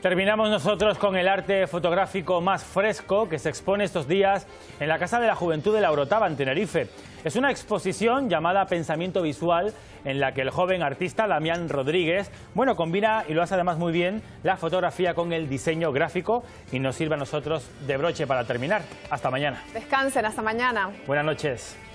Terminamos nosotros con el arte fotográfico más fresco que se expone estos días en la Casa de la Juventud de la Orotava, en Tenerife. Es una exposición llamada Pensamiento Visual, en la que el joven artista Damián Rodríguez, combina, y lo hace además muy bien, la fotografía con el diseño gráfico y nos sirve a nosotros de broche para terminar. Hasta mañana. Descansen, hasta mañana. Buenas noches.